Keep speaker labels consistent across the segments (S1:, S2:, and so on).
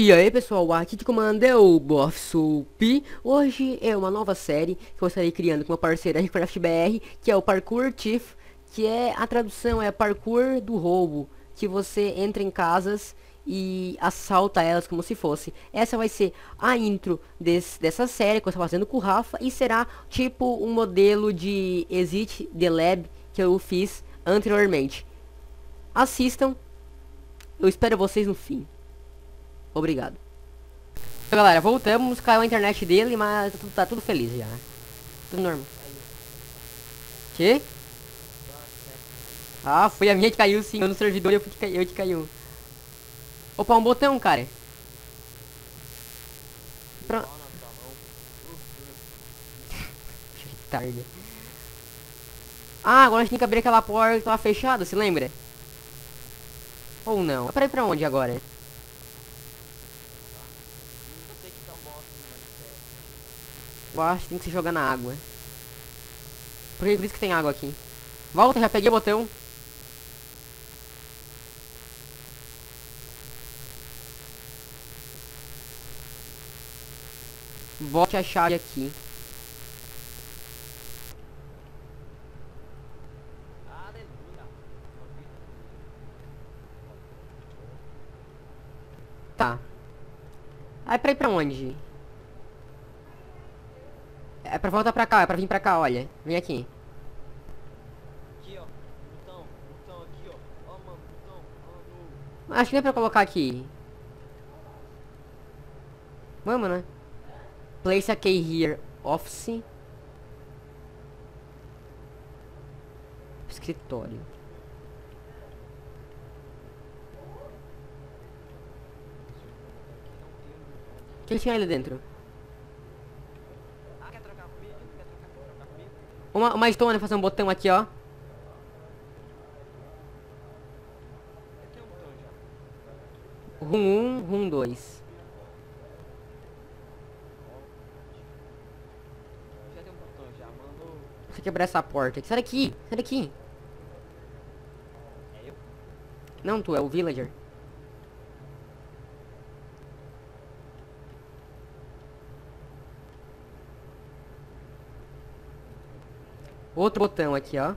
S1: E aí pessoal, aqui de comando é o BofSup. Hoje é uma nova série que eu estarei criando com uma parceira Recraft BR, que é o Parkour Thief, que é a tradução é parkour do roubo, que você entra em casas e assalta elas como se fosse. Essa vai ser a intro dessa série que eu estou fazendo com o Rafa e será tipo um modelo de Exit the Lab que eu fiz anteriormente. Assistam, eu espero vocês no fim. Obrigado. Então, galera, voltamos, caiu a internet dele, mas tá tudo feliz já. Tudo normal. Que? Ah, foi a minha que caiu sim, eu no servidor e eu que caiu. Opa, um botão, cara. Pra... Tarde. Ah, agora a gente tem que abrir aquela porta que tava fechada, se lembra? Ou não? Pra ir pra onde agora? Eu acho que tem que se jogar na água. Por isso que tem água aqui. Volta, já peguei o botão. Volte a chave aqui. Tá. Aí pra ir pra onde? É pra voltar pra cá, é pra vir pra cá, olha. Vem aqui.
S2: Aqui, ó. Botão aqui, ó. Ó, mano, botão. Ó,
S1: Acho que nem é pra colocar aqui. Vamos, né? Place a key here. Office. Escritório. O que tinha ali dentro?
S2: quer trocar comigo? Quer trocar comigo?
S1: Uma stone, fazer um botão aqui, ó.
S2: Eu tenho um botão já.
S1: Room 1, room 2.
S2: Já tem um botão já, mano.
S1: Deixa eu quebrar essa porta aqui. Sai daqui, sai daqui.
S2: É eu?
S1: Não, tu é o villager. Outro botão aqui, ó.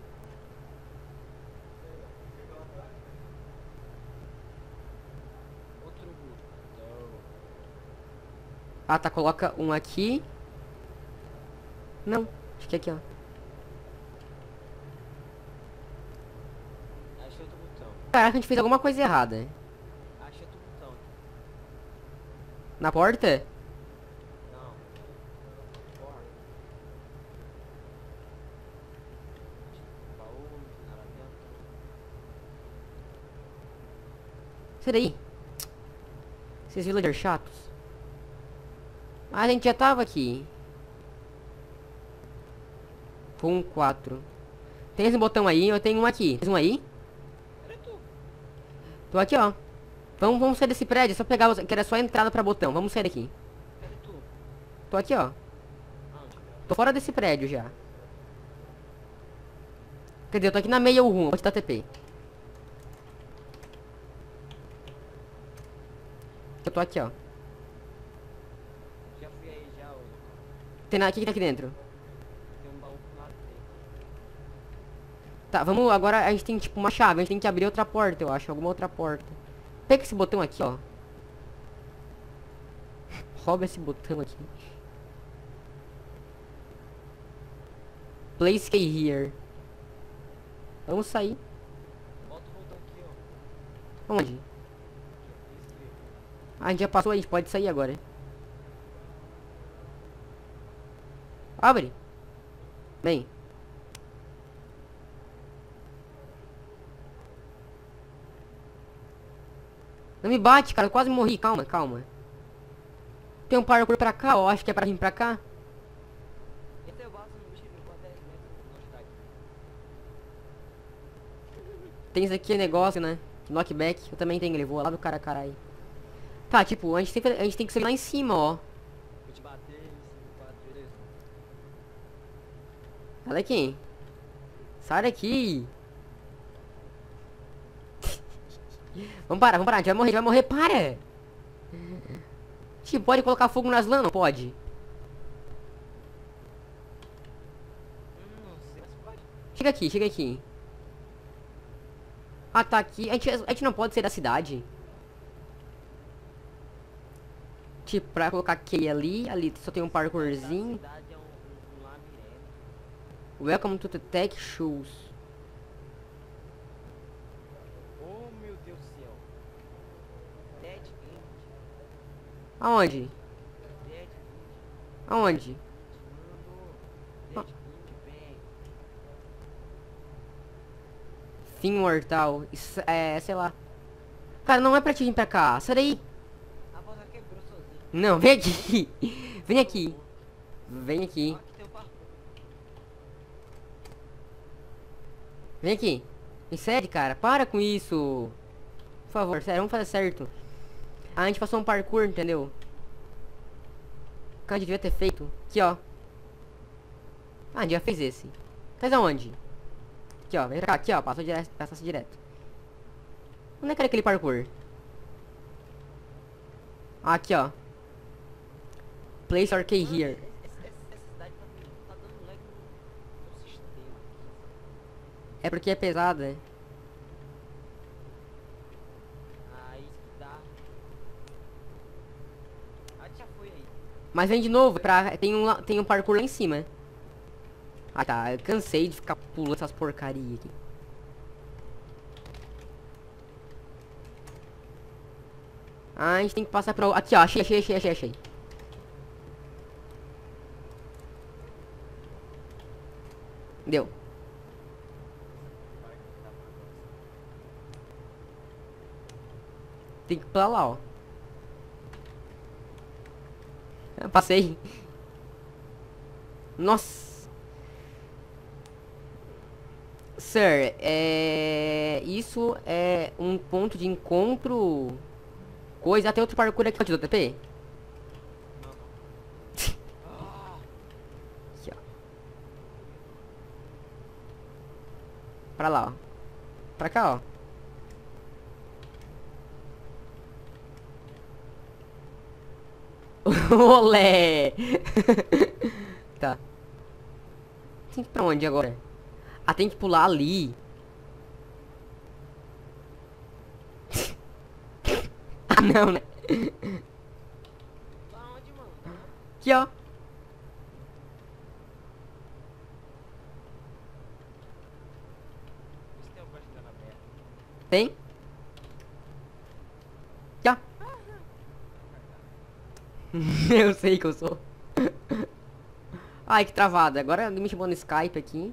S2: Outro botão.
S1: Ah, tá, coloca um aqui. Não, acho que é aqui, ó.
S2: Achei outro botão.
S1: Caraca, a gente fez alguma coisa errada.
S2: Achei outro botão.
S1: Na porta?
S2: Não. Porra. Baú, cara dentro.
S1: Sai daí. Esses villagers chatos. Ah, a gente já tava aqui. Com 4. Tem esse botão aí, eu tenho um aqui. Tem um aí?
S2: Era tu.
S1: Tô aqui, ó. Vamos sair desse prédio, é só pegar, que era só a entrada pra botão. Vamos sair daqui.
S2: Era tu.
S1: Tô aqui, ó.
S2: Aonde?
S1: Tô fora desse prédio já. Quer dizer, eu tô aqui na meia room, vou te dar TP. Eu tô aqui, ó.
S2: Já fui aí já, ô.
S1: Tem nada, o que que tá aqui dentro?
S2: Tem um baú pro lado dele.
S1: Tá, vamos, agora a gente tem tipo uma chave, a gente tem que abrir outra porta, eu acho, alguma outra porta. Pega esse botão aqui, ó. Rouba esse botão aqui. Place key here. Vamos sair.
S2: Bota o botão aqui, ó.
S1: Onde?
S2: Aqui, ó. Esquerda.
S1: Ah, a gente já passou, a gente pode sair agora. Abre. Bem. Não me bate, cara. Eu quase morri. Calma, calma. Tem um parkour pra cá, ó. Acho que é pra vir pra cá.
S2: Esse é o básico no tiro, com 10 metros de velocidade.
S1: Tem isso aqui, negócio, né? Knockback. Eu também tenho. Ele voa lá do cara, caralho. Tá, tipo, a gente tem que subir lá em cima, ó.
S2: Vou te bater em 4, beleza?
S1: Sai daqui. Sai daqui. Vamos parar, a gente vai morrer, para! Tipo, pode colocar fogo nas lãs? Não pode.
S2: Não sei, mas pode.
S1: Chega aqui, chega aqui. Ah, tá aqui. A gente não pode sair da cidade. Tipo, pra colocar Key ali só tem um
S2: A
S1: parkourzinho.
S2: cidade é um labirinto.
S1: Welcome to the Tech Shoes.
S2: Oh, meu Deus do céu. Dead End.
S1: Aonde?
S2: Dead End.
S1: Aonde?
S2: Mano. Dead End, vem.
S1: Fim mortal. Isso é, sei lá. Cara, não é pra te vir pra cá. Sai daí.
S2: A voz já quebrou sozinha.
S1: Não, vem aqui. Vem aqui. Vem aqui.
S2: Ó, aqui tem o parkour.
S1: Vem aqui. Me cede, cara. Para com isso. Por favor, sério, vamos fazer certo. A gente passou um parkour, entendeu? Que a gente devia ter feito. Aqui, ó. Ah, a gente já fez esse. Faz aonde? Aqui, ó. Vem pra cá. Aqui, ó. Passou direto. Passasse direto. Onde é que era aquele parkour? Ah, aqui, ó. Place your key here.
S2: Essa cidade tá dando lag no sistema.
S1: É porque é pesado, né?
S2: Ah, isso que dá. Ah, já foi aí.
S1: Mas vem de novo. Tem um parkour lá em cima. Ah, tá. Eu cansei de ficar pulando essas porcarias aqui. Ah, a gente tem que passar por... Aqui, ó. Achei. Deu. Tem que ir pra lá, ó. Ah, passei. Nossa. Sir, isso é um ponto de encontro... Coisa, tem outro parkour aqui, do TP?
S2: Não, não. Ah,
S1: Aqui, ó. Pra lá, ó. Pra cá, ó. Olé! Tá. Tem que ir pra onde agora? Ah, tem que pular ali. Ah, não, né?
S2: tá onde, mano?
S1: Aqui, ó.
S2: Esse tem o bastão aberto.
S1: Tem? Aqui, ó. Eu sei que eu sou. Ai, que travada. Agora alguém me chamou no Skype aqui.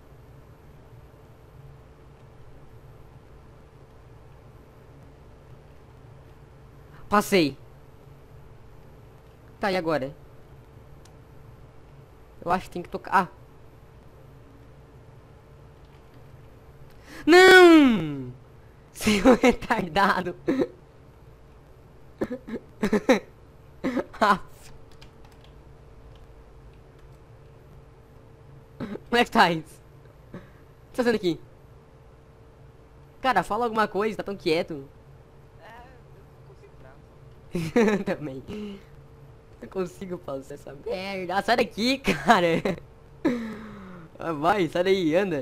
S1: Passei. Tá, e agora? Eu acho que tem que tocar. Ah. Não! Seu retardado. Ah. Como é que tá isso? O que tá fazendo aqui? Cara, fala alguma coisa, tá tão quieto.
S2: É, eu tô concentrado.
S1: Também. Não consigo fazer essa merda. Ah, sai daqui, cara. Ah, vai, sai daí, anda.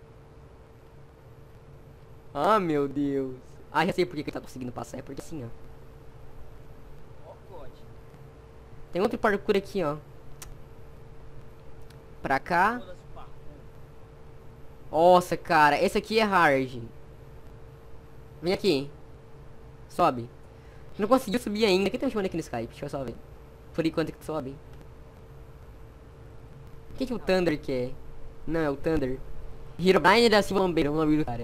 S1: Ah, meu Deus. Ah, já sei por que que ele tá conseguindo passar. É porque assim, ó.
S2: Ó, God.
S1: Tem outro parkour aqui, ó. Pra cá.
S2: Foda-se o parkour.
S1: Nossa, cara. Esse aqui é hard. Vem aqui. Sobe. Não conseguiu subir ainda. Quem tá me chamando aqui no Skype? Deixa eu só ver. Por enquanto que sobe. O que que o Thunder quer? Não, é o Thunder. Herobrine da Silva Bombeiro, é o nome do cara.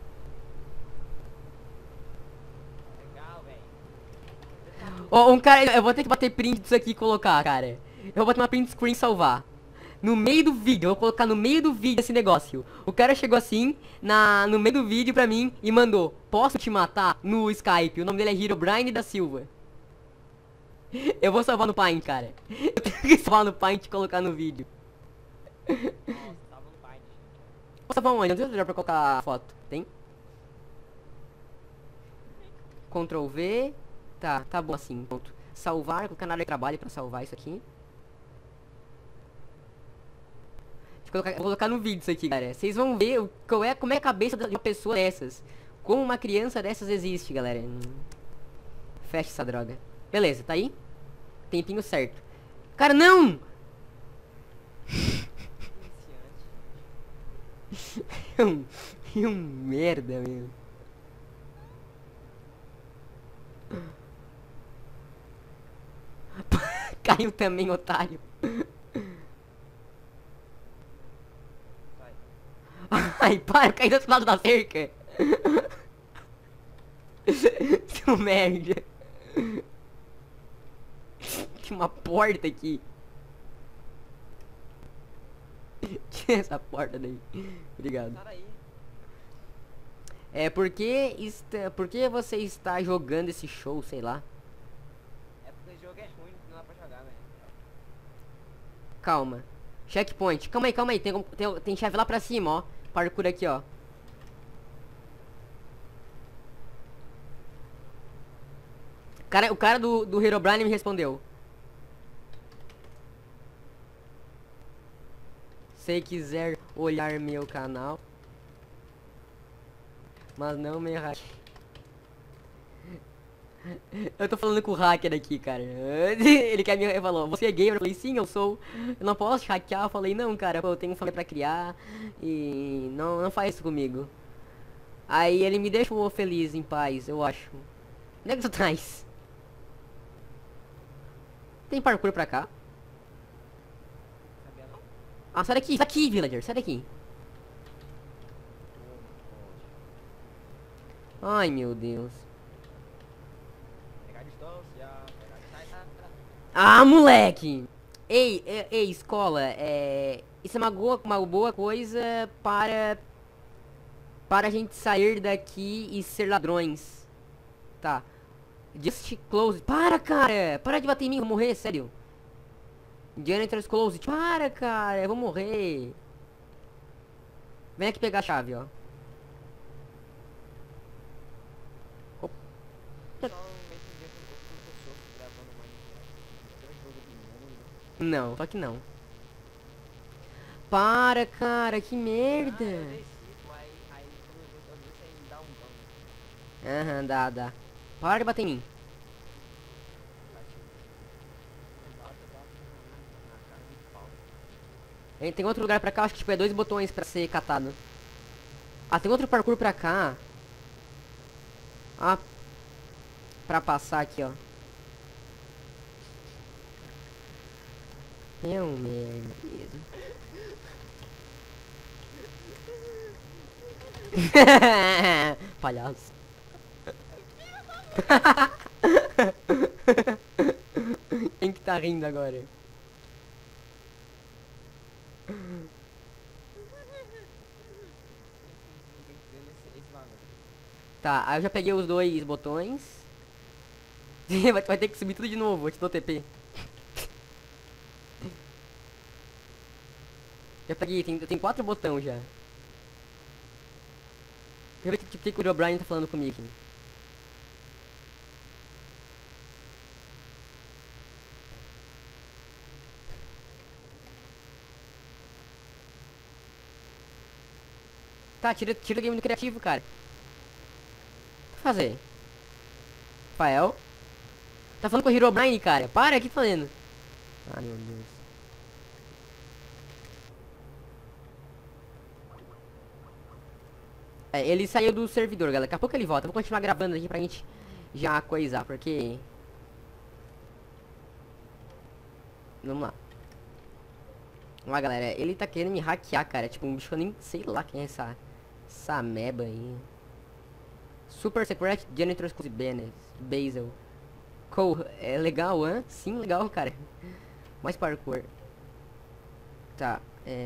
S2: Legal, velho.
S1: Ó, um cara, eu vou ter que bater print disso aqui e colocar, cara. Eu vou bater uma print screen e salvar. No meio do vídeo, eu vou colocar no meio do vídeo esse negócio. O cara chegou assim, no meio do vídeo pra mim e mandou: posso te matar? No Skype. O nome dele é Herobrine da Silva. Eu vou salvar no Paint, cara. Eu tenho que salvar no Paint e colocar no vídeo.
S2: Nossa, tava no Paint.
S1: Vou salvar onde? Não tem outro lugar pra colocar a foto. Tem? Ctrl V. Tá bom assim, pronto. salvar, colocar na área de trabalho pra salvar isso aqui. Vou colocar no vídeo isso aqui, galera. Vocês vão ver como é a cabeça de uma pessoa dessas. Como uma criança dessas existe, galera. Fecha essa droga. Beleza, tá aí? Tempinho certo. Cara, não! Merda, meu. Caiu também, otário. Ai, para, caiu do outro lado da cerca. Seu merda. Tinha uma porta aqui. Tira essa porta daí. Obrigado. É porque você está jogando esse show, sei lá.
S2: É porque o jogo é ruim, não dá pra jogar, velho.
S1: Calma. Checkpoint. Calma aí. Tem chave lá pra cima, ó. Parkour aqui, ó. O cara do Herobrine me respondeu. Se quiser olhar meu canal, mas não me hacke. Eu tô falando com o hacker aqui, cara. Ele quer me falou, você é gamer? Eu falei, sim, eu sou. Eu não posso hackear. Eu falei, não, cara, eu tenho família pra criar. E não faz isso comigo. Aí ele me deixou feliz, em paz, eu acho. Onde é que tu traz? Tem parkour pra cá? Ah, sai daqui, villager, sai daqui. Ai, meu Deus. Ah, moleque! Ei, escola, isso é uma boa coisa para a gente sair daqui e ser ladrões. Tá. Just close. Para, cara! Para de bater em mim, eu vou morrer, sério. Janitor's close. Para, cara, eu vou morrer. Vem aqui pegar a chave, ó. Não, só que não. Para, cara, que merda. Aham, dá. Para de bater em mim. Tem outro lugar pra cá, acho que tipo, é 2 botões pra ser catado. Ah, tem outro parkour pra cá. Ah, pra passar aqui, ó. Meu merda. Palhaço. Quem que tá rindo agora? Tá, aí eu já peguei os 2 botões. vai ter que subir tudo de novo, vou te dar o TP. Já peguei, tem 4 botões já. Deixa eu ver que o O'Brien tá falando comigo aqui. Tá, tira o game do criativo, cara. O que fazer? Rafael? Tá falando com o Herobrine, cara. Para, o que tá fazendo? Ah, meu Deus. Ele saiu do servidor, galera. Daqui a pouco ele volta. Vou continuar gravando aqui pra gente já coisar, porque... Vamos lá. Vamos lá, galera. Ele tá querendo me hackear, cara. Tipo, um bicho que eu nem sei lá quem é essa meba aí. Super Secret Janitors Basil. É legal, hein? Sim, legal, cara. Mais parkour. Tá,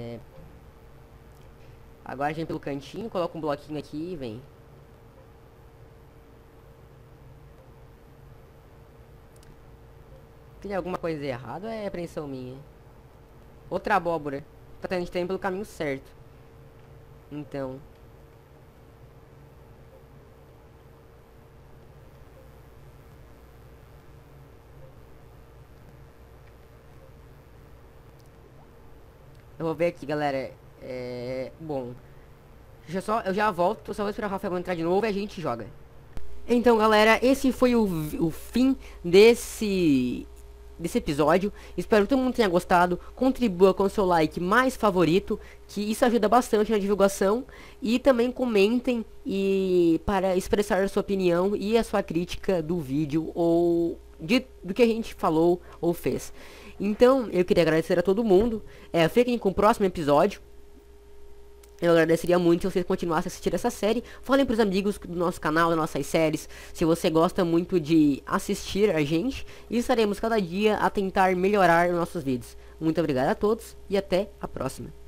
S1: agora a gente vem pelo cantinho, coloca um bloquinho aqui e vem. Tem alguma coisa errada ou é apreensão minha? Outra abóbora. Tá, a gente tá indo pelo caminho certo. Então... Eu vou ver aqui, galera. Bom, eu já volto, só vou esperar o Rafael entrar de novo e a gente joga. Então, galera, esse foi o fim desse episódio. Espero que todo mundo tenha gostado. Contribua com o seu like mais favorito, que isso ajuda bastante na divulgação. E também comentem para expressar a sua opinião e a sua crítica do vídeo ou do que a gente falou ou fez. Então, eu queria agradecer a todo mundo. Fiquem com o próximo episódio. Eu agradeceria muito se vocês continuassem a assistir essa série. Falem pros amigos do nosso canal, das nossas séries, se você gosta muito de assistir a gente. E estaremos cada dia a tentar melhorar os nossos vídeos. Muito obrigado a todos e até a próxima.